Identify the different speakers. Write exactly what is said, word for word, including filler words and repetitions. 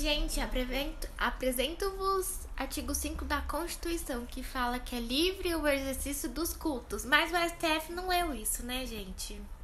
Speaker 1: gente, apresento- apresento-vos artigo cinco da Constituição, que fala que é livre o exercício dos cultos. Mas o S T F não leu isso, né, gente?